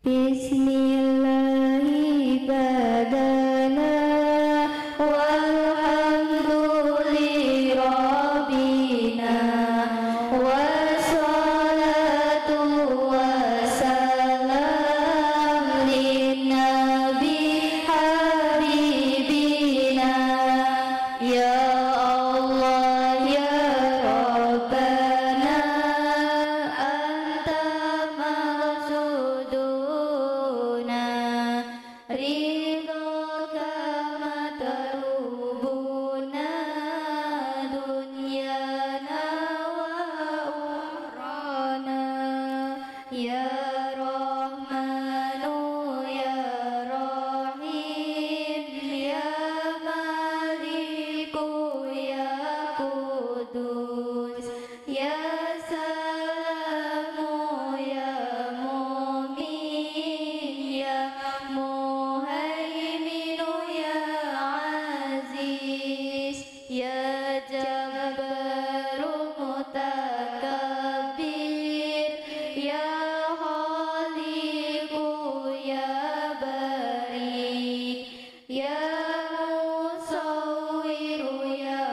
Bismillahi badana walhamduli rabbina wassalatu wassalam linnabi habibina ya Allah ya Rabbana anta maqsuduna ridhoka matalubuna dunyana wa ukhrana ya Rahmanu ya Rahim ya Maliku ya Kudus ya Salamu ya Mu'min ya Muhaiminu ya Aziz ya Jabbaru Mutakabbir ya Khaliqu ya Bari ya Musawwiru ya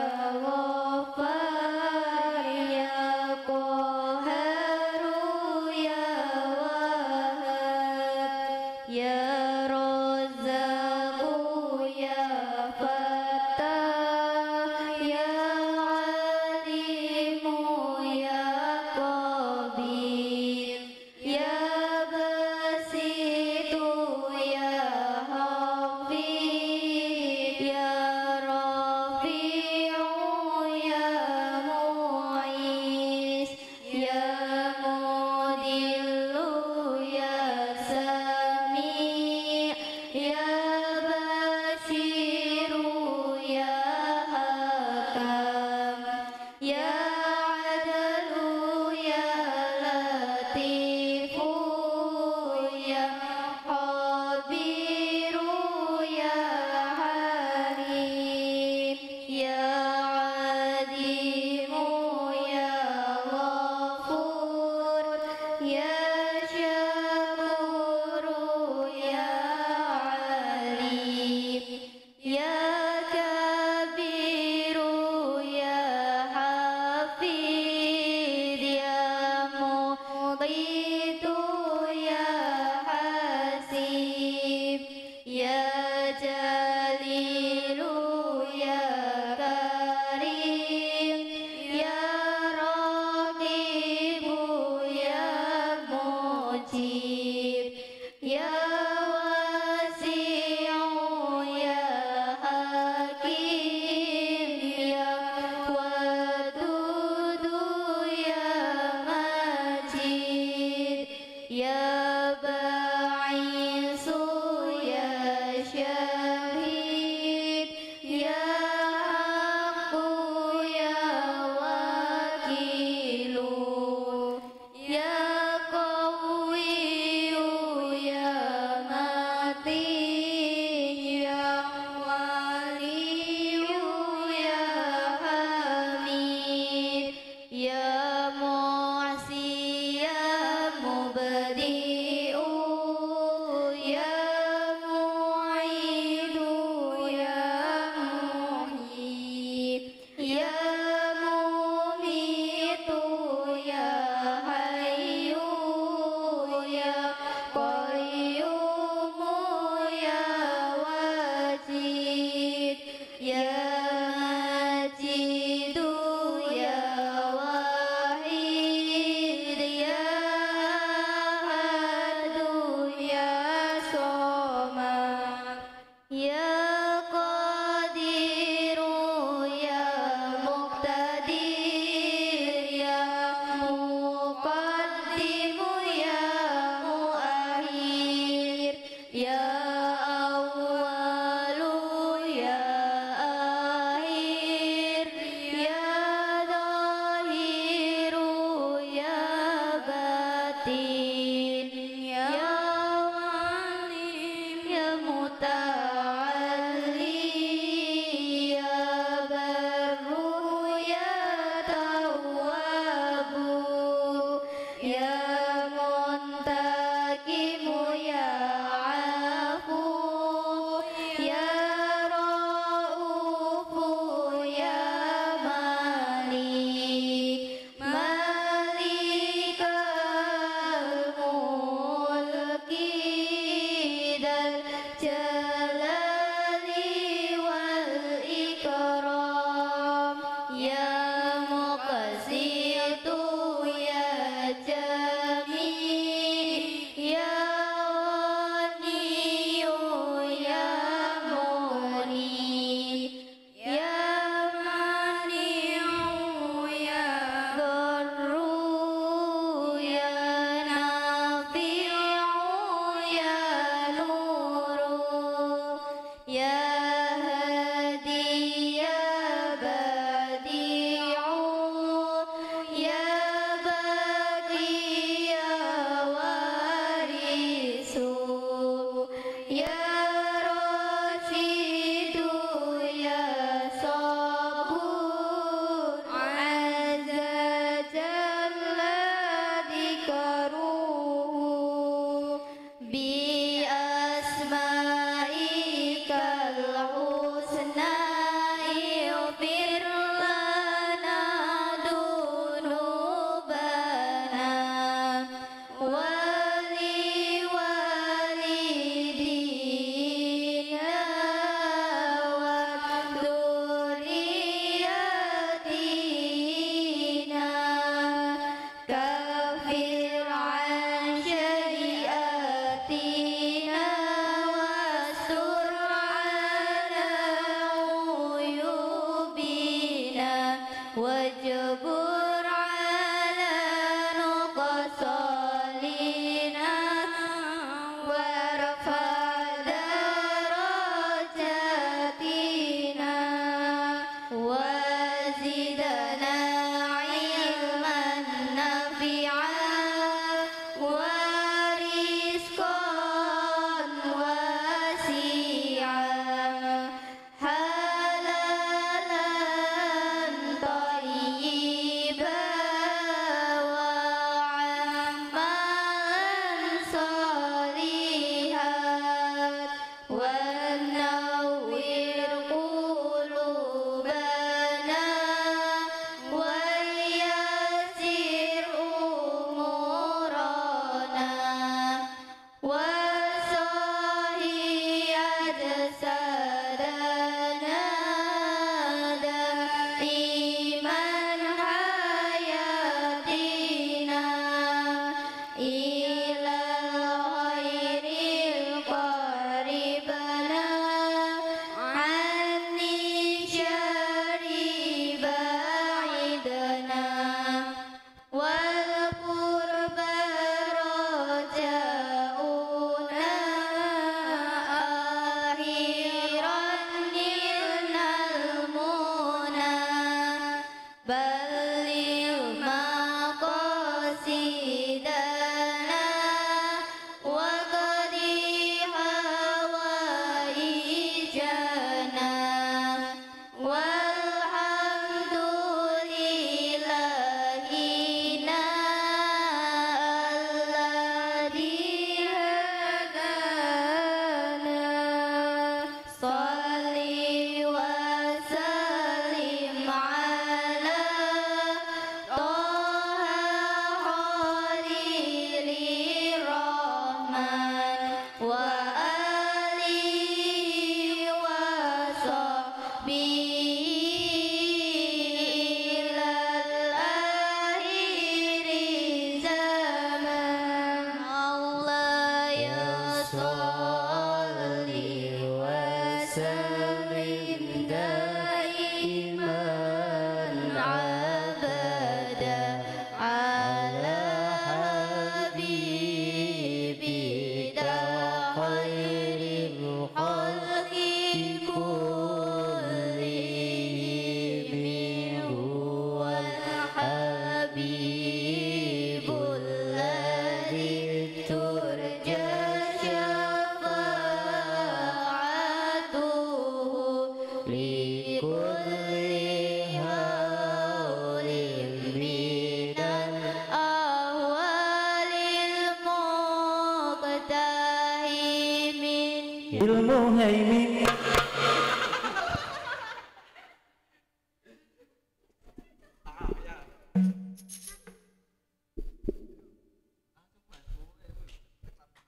Ghaffar ya Qaharu ya Wahhab ya Razzaqu ya Fattah ya Alimu ya Qabir ya Basitu ya Hafid ya Rafi'u ya Mu'is ya Mudillu ya Sami' ya Bashiru ya Hakam ya Adalu ya Latifu ya Khabiru ya Halim ya Alimu ya Ghafur ya Syakuru ya Alim ya Kabiru ya Hafid ya Muqitu ya Hasib ya Jalilu ya Karim ya Raqibu ya Mujib ya Wasi'u ya Hakim ya Wadudu ya Majid ya Ba'isu ya Syahid ya Haqqu ya Wakilu ya Qawiyu ya Matin ya Waliyu ya Hamid ya Mu'si ya Mubdi'u ya Mu'idu ya Muhyi ya Mumitu ya Hayyu ya Qayyumu ya Wajid ya Majidu ya Wahid ya Ahadu ya Somad ya Qadiru ya Muqtadir ya Muqaddimu ya Muakhir ya Awwalu ya Akhir ya Zahiru ya Batin ya Alim ya Muta'alli ya Barru ya Tawwabu ya Muntakimu المهيمن